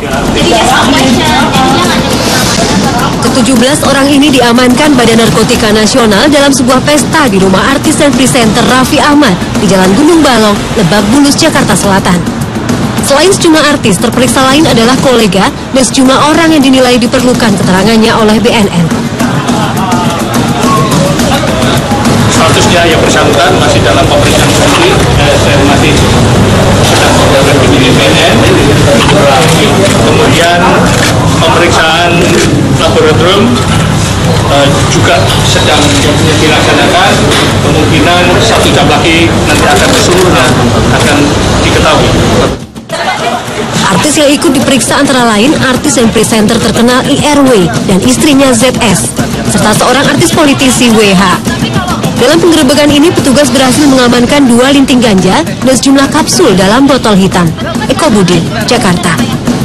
Ke-17 orang ini diamankan Badan Narkotika Nasional dalam sebuah pesta di rumah artis dan presenter Raffi Ahmad di Jalan Gunung Balong, Lebak Bulus, Jakarta Selatan. Selain sejumlah artis, terperiksa lain adalah kolega dan sejumlah orang yang dinilai diperlukan keterangannya oleh BNN. Statusnya yang bersangkutan masih dalam pemeriksaan polisi, saya masih sedang melakukan di BNN. Kemudian pemeriksaan laboratorium juga sedang dilaksanakan. Kemungkinan 1 jam lagi nanti akan keseluruhan akan diketahui. Artis yang ikut diperiksa antara lain artis dan presenter terkenal IRW dan istrinya ZS, serta seorang artis politisi WH. Dalam penggerebekan ini, petugas berhasil mengamankan 2 linting ganja dan sejumlah kapsul dalam botol hitam. Eko Budi, Jakarta.